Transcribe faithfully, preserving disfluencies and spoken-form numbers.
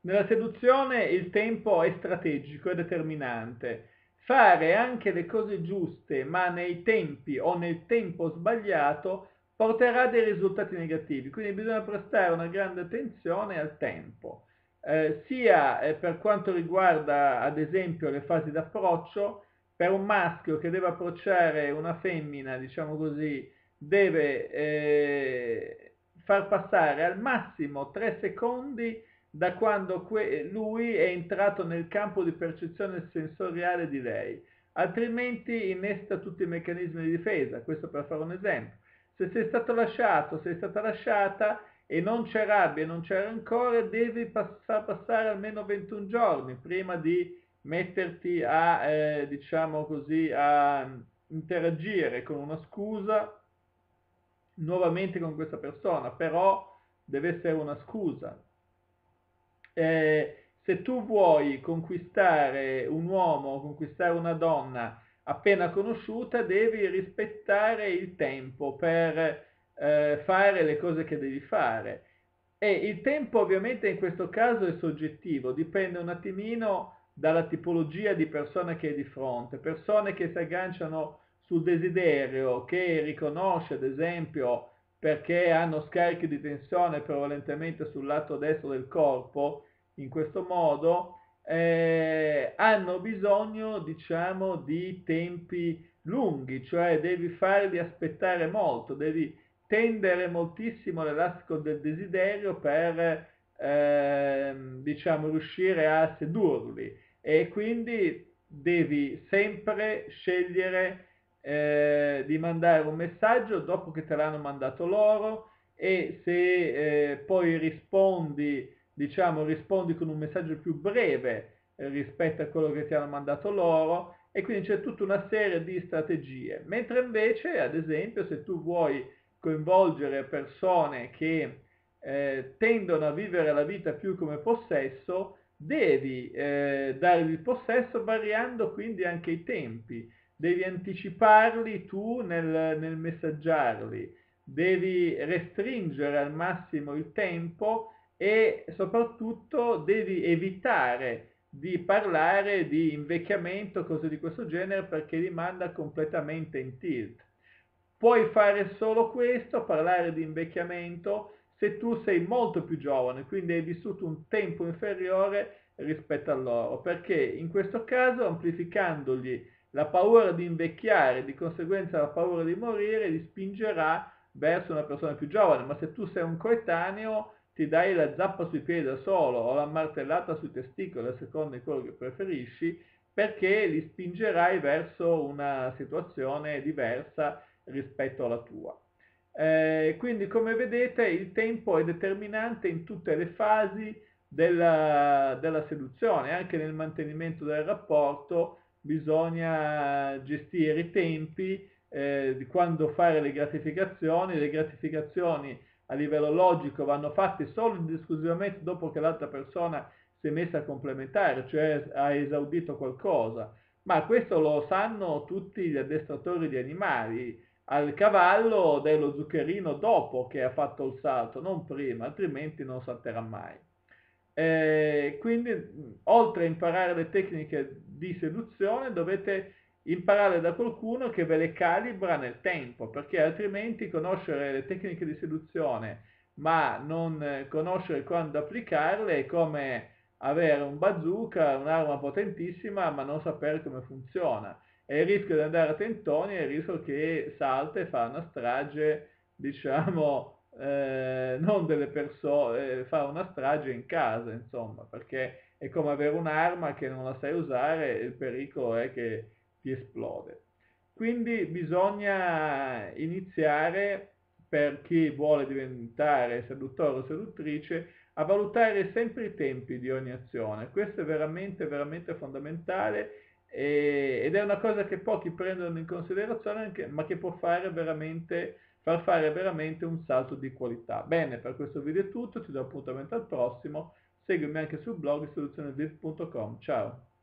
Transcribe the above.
Nella seduzione il tempo è strategico, è determinante. Fare anche le cose giuste, ma nei tempi o nel tempo sbagliato, porterà a dei risultati negativi. Quindi bisogna prestare una grande attenzione al tempo, eh, sia eh, per quanto riguarda, ad esempio, le fasi d'approccio. Per un maschio che deve approcciare una femmina, diciamo così, deve eh, far passare al massimo tre secondi da quando lui è entrato nel campo di percezione sensoriale di lei, altrimenti innesta tutti i meccanismi di difesa. Questo per fare un esempio. Se sei stato lasciato, sei stata lasciata e non c'è rabbia, non c'è rancore, devi far passare almeno ventuno giorni prima di metterti a, eh, diciamo così, a interagire con una scusa nuovamente con questa persona, però deve essere una scusa. Eh, se tu vuoi conquistare un uomo, conquistare una donna appena conosciuta, devi rispettare il tempo per eh, fare le cose che devi fare. E il tempo ovviamente in questo caso è soggettivo, dipende un attimino dalla tipologia di persona che hai di fronte. Persone che si agganciano sul desiderio, che riconosce ad esempio perché hanno scarichi di tensione prevalentemente sul lato destro del corpo, in questo modo, eh, hanno bisogno, diciamo, di tempi lunghi, cioè devi farli aspettare molto, devi tendere moltissimo l'elastico del desiderio per, eh, diciamo, riuscire a sedurli, e quindi devi sempre scegliere eh, di mandare un messaggio dopo che te l'hanno mandato loro, e se eh, poi rispondi, diciamo, rispondi con un messaggio più breve eh, rispetto a quello che ti hanno mandato loro, e quindi c'è tutta una serie di strategie. Mentre invece, ad esempio, se tu vuoi coinvolgere persone che eh, tendono a vivere la vita più come possesso, devi eh, dargli il possesso variando quindi anche i tempi, devi anticiparli tu nel, nel messaggiarli, devi restringere al massimo il tempo, e soprattutto devi evitare di parlare di invecchiamento, cose di questo genere, perché li manda completamente in tilt. Puoi fare solo questo, parlare di invecchiamento, se tu sei molto più giovane, quindi hai vissuto un tempo inferiore rispetto a loro, perché in questo caso, amplificandogli la paura di invecchiare, di conseguenza la paura di morire, li spingerà verso una persona più giovane. Ma se tu sei un coetaneo, ti dai la zappa sui piedi da solo o la martellata sui testicoli, a seconda di quello che preferisci, perché li spingerai verso una situazione diversa rispetto alla tua. Eh, quindi, come vedete, il tempo è determinante in tutte le fasi della, della seduzione. Anche nel mantenimento del rapporto bisogna gestire i tempi eh, di quando fare le gratificazioni. Le gratificazioni a livello logico vanno fatte solo ed esclusivamente dopo che l'altra persona si è messa a complementare, cioè ha esaudito qualcosa. Ma questo lo sanno tutti gli addestratori di animali. Al cavallo dello zuccherino dopo che ha fatto il salto, non prima, altrimenti non salterà mai. Eh, quindi, oltre a imparare le tecniche di seduzione, dovete imparare da qualcuno che ve le calibra nel tempo, perché altrimenti conoscere le tecniche di seduzione ma non eh, conoscere quando applicarle è come avere un bazooka, un'arma potentissima, ma non sapere come funziona. E il rischio di andare a tentoni è il rischio che salta e fa una strage, diciamo, eh, non delle persone, eh, fa una strage in casa, insomma, perché è come avere un'arma che non la sai usare e il pericolo è che ti esplode. Quindi bisogna iniziare, per chi vuole diventare seduttore o seduttrice, a valutare sempre i tempi di ogni azione. Questo è veramente, veramente fondamentale, e, ed è una cosa che pochi prendono in considerazione, anche, ma che può fare veramente, far fare veramente un salto di qualità. Bene, per questo video è tutto, ti do appuntamento al prossimo, seguimi anche sul blog soluzione viv punto com. Ciao!